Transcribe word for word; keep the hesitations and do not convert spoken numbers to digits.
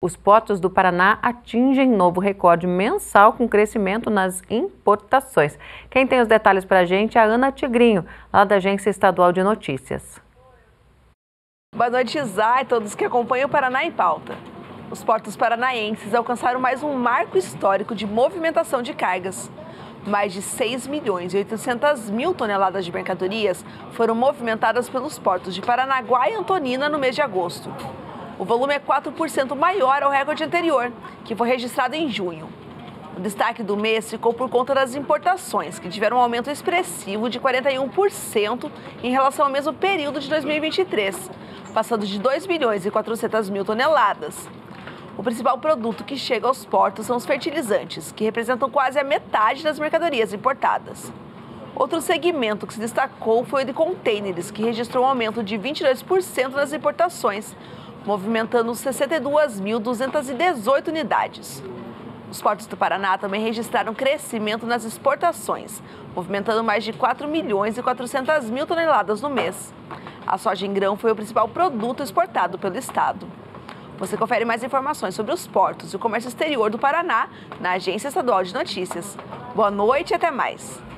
Os portos do Paraná atingem novo recorde mensal com crescimento nas importações. Quem tem os detalhes para a gente é a Ana Tigrinho, lá da Agência Estadual de Notícias. Boa noite, Zá, e todos que acompanham o Paraná em Pauta. Os portos paranaenses alcançaram mais um marco histórico de movimentação de cargas. Mais de seis milhões e oitocentas mil toneladas de mercadorias foram movimentadas pelos portos de Paranaguá e Antonina no mês de agosto. O volume é quatro por cento maior ao recorde anterior, que foi registrado em junho. O destaque do mês ficou por conta das importações, que tiveram um aumento expressivo de quarenta e um por cento em relação ao mesmo período de dois mil e vinte e três, passando de dois milhões e quatrocentas mil toneladas. O principal produto que chega aos portos são os fertilizantes, que representam quase a metade das mercadorias importadas. Outro segmento que se destacou foi o de contêineres, que registrou um aumento de vinte e dois por cento nas importações, movimentando sessenta e duas mil duzentas e dezoito unidades. Os portos do Paraná também registraram crescimento nas exportações, movimentando mais de quatro milhões e quatrocentas mil toneladas no mês. A soja em grão foi o principal produto exportado pelo estado. Você confere mais informações sobre os portos e o comércio exterior do Paraná na Agência Estadual de Notícias. Boa noite e até mais!